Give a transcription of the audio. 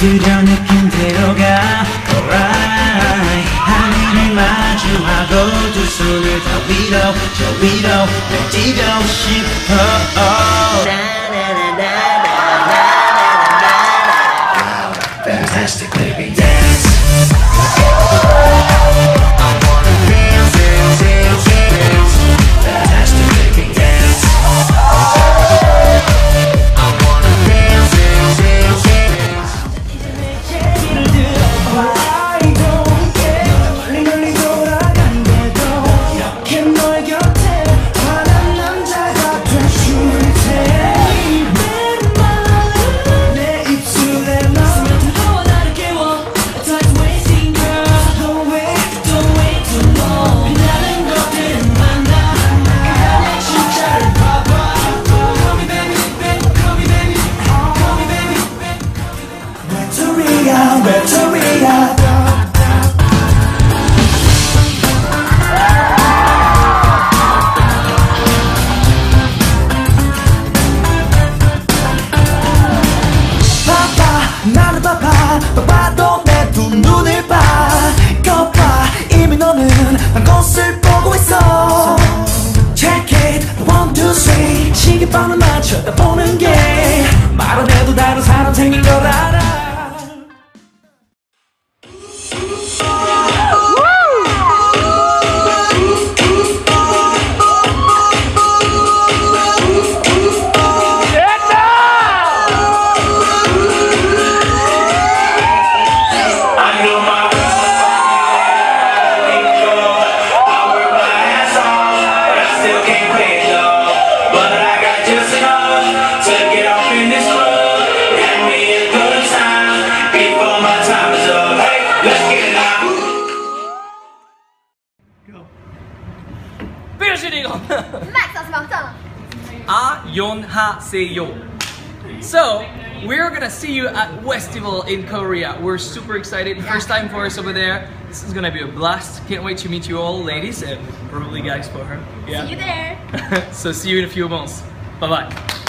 들여 느낀 대로 가 Alright 하늘을 마주하고 두 손을 다 위로 저 위로 날 뛰고 싶어 Fantastic baby dance I wanna dance, dance, dance, dance Fantastic baby dance I wanna dance, dance, dance, dance 이제 내 얘기를 들어봐 I don't care 멀리 돌아간대도 이렇게 너의 곁에 화난 남자가 될 수 있대 내 말은 내 입술에 넣으면 너와 나를 깨워 Time's wasting girl Don't wait too long 빛나는 것들은 만나 그녀의 진짜를 봐봐 Call me baby, call me baby, call me baby 외톨이야 외톨이야 나를 봐봐 봐봐도 내 두 눈을 봐 거봐 이미 너는 난 곳을 보고 있어 Check it 1, 2, 3 시계방울만 쳐다보는 게 말 안 해도 다른 사람 생긴 걸 알아 So, we're gonna see you at Festival in Korea. We're super excited. First time for us over there. This is gonna be a blast. Can't wait to meet you all, ladies, and probably guys for her. Yeah. See you there. So see you in a few months. Bye bye.